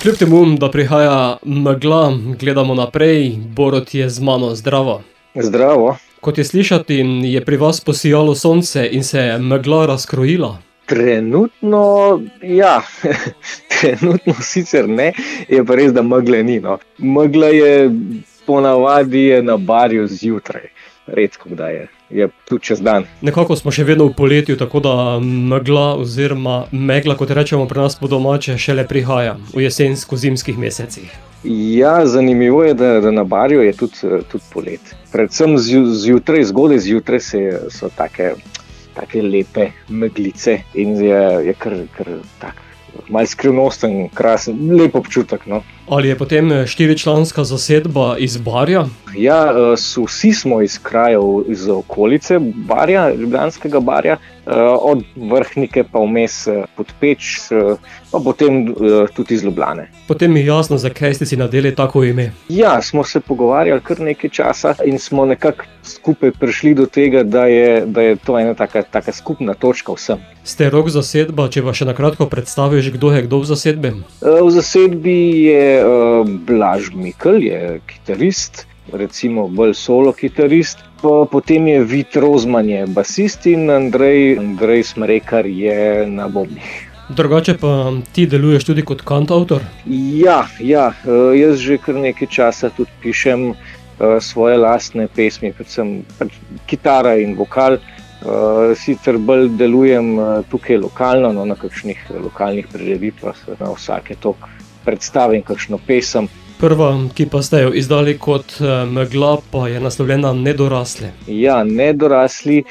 Kljub temu, da prihaja megla, gledamo naprej, Borut je z mano, zdravo. Zdravo. Kot je slišati, je pri vas posijalo sonce in se je megla razkrojila. Trenutno, ja, trenutno sicer ne, je pa res, da megle ni, no. Megla je ponavadi na Barju zjutraj, redko kdaj je tudi čez dan. Nekako smo še vedno v poletju, tako da megla oziroma megla, kot rečemo pri nas po domače, šele prihaja v jesensko-zimskih mesecih. Ja, zanimivo je, da na Barju je tudi polet. Predvsem zjutraj, zgodaj zjutraj so take lepe meglice in je kar tak malo skrivnosten, krasen, lep občutek, no. Ali je potem 4-članska zasedba iz Barja? Ja, vsi smo iz krajev, iz okolice Barja, ljubljanskega Barja, od Vrhnike pa vmes Podpeč, pa potem tudi iz Ljubljane. Potem mi je jasno, zakaj ste si nadeli tako ime. Ja, smo se pogovarjali kar nekaj časa in smo nekako skupaj prišli do tega, da je to ena taka skupna točka vsem. Ste rock zasedba, če vas še na kratko predstaviš, kdo je kdo v zasedbi? V zasedbi je Blaž Mikl, je kitarist, recimo bolj solo kitarist, potem je Vid Rozman, je basist in Andrej Smrekar je na bobnih. Drugače pa ti deluješ tudi kot kantavtor? Ja, jaz že kar nekaj časa tudi pišem svoje lastne pesmi, predvsem kitara in vokal. Sicer bolj delujem tukaj lokalno, na kakšnih lokalnih prireditvah, na vsake toliko predstavim kakšno pesem. Prva, ki pa ste jo izdali kot megla, pa je naslovljena Nedorasli. Ja, Nedorasli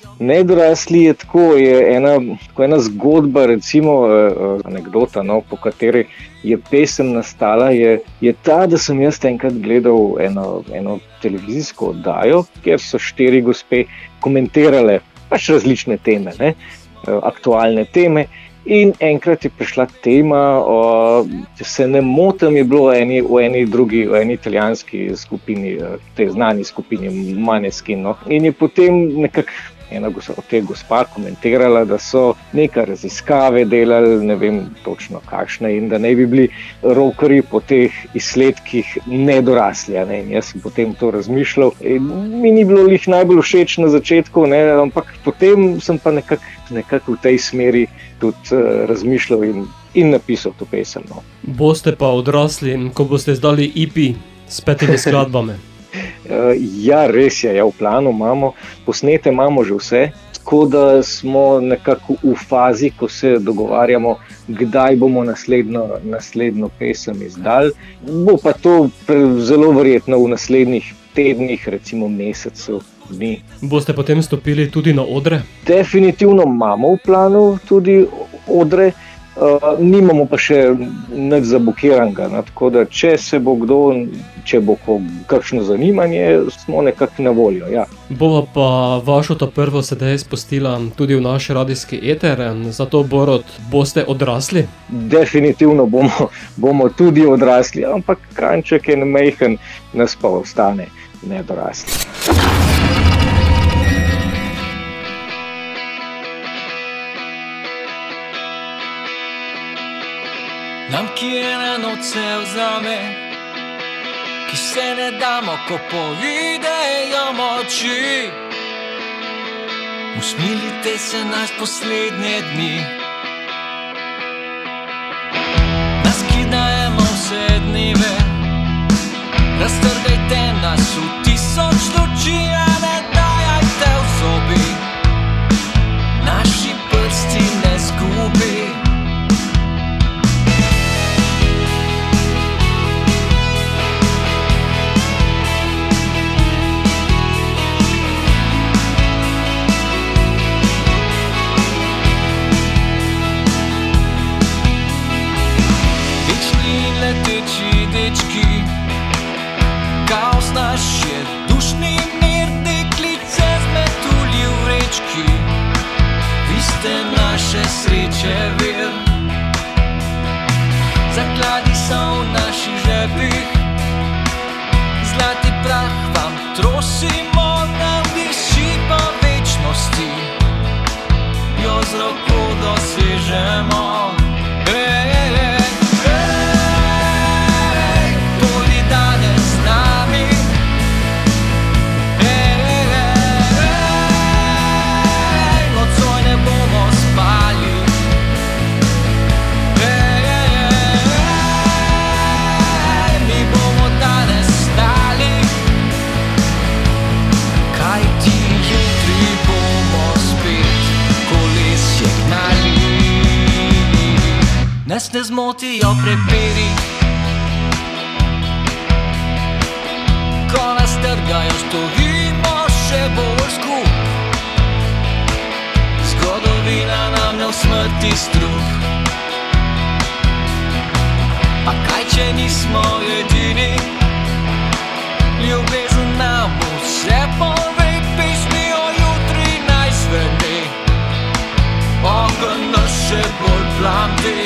je ena zgodba, recimo anekdota, no, po kateri je pesem nastala, je ta, da sem jaz enkrat gledal eno televizijsko oddajo, kjer so 4 gospe komentirale pač različne teme, ne, aktualne teme. In enkrat je prišla tema, če se ne motim, je bilo v eni italijanski skupini, tej znani skupini Måneskin, no. In je potem nekako ena od teh gospa komentirala, da so neke raziskave delali, ne vem točno kakšne, in da naj bi bili rockerji po teh izsledkih nedorasli. Ne? In jaz sem potem to razmišljal. In mi ni bilo lih najbolj všeč na začetku, ne? Ampak potem sem pa nekako v tej smeri tudi razmišljal in napisal to pesem. No. Boste pa odrasli, ko boste izdali EP s 5 skladbami. Ja, res je, v planu imamo, posnete imamo že vse, tako da smo nekako v fazi, ko se dogovarjamo, kdaj bomo naslednjo pesem izdali. Bo pa to zelo verjetno v naslednjih tednih, recimo mesecu dni. Boste potem stopili tudi na odre? Definitivno imamo v planu tudi odre. Nimamo pa še nič zabukiranega, tako da če bo kakšno zanimanje, smo nekako na voljo, ja. Bova pa vašo ta prvo sedaj spustila tudi v naš radijski eter, zato Borut, boste odrasli? Definitivno bomo tudi odrasli, ampak kanček je majhen, nas pa ostane nedorasli. Nam, ki ena noč se vzame, ki se ne damo, ko povidejo moči. Usmilite se nas poslednje dni. Nas, ki dajemo vse dneve, raztrgajte nas v 1000 luči, a ne dajajte v zobi. Naši prsti ne zgubi. Dečki, kaos naš je dušni mir, deklice z metulji v vrečki. Vi ste naše sreče vir, zakladi so v naših žepih. Zlati prah vam trosimo, nam diši po večnosti, jo z roko dosežemo. nas ne zmotijo prepiri. Ko nas trgajo, stojimo še bolj skupaj. Zgodovina nam ne usmrti strup. A kaj, če nismo edini? Ljubezen nam vse pove, pesmi o jutri naj zveni. Ogenj nas še bolj plamti.